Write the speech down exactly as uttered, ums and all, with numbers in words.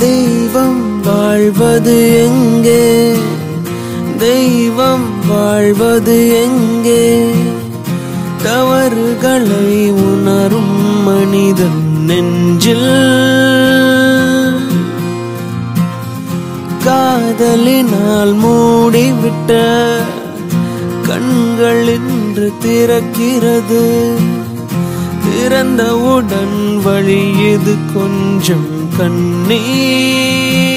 தெய்வம் வாழ்வது எங்கே தெய்வம் வாழ்வது எங்கே தவறுகளை உணரும் மனிதன் நெஞ்சில் காதலினால் மூடிவிட்ட கண்கள் இன்று திறக்கிறது திறந்தவுடன் வழியது கொஞ்சம் கண்ணீர்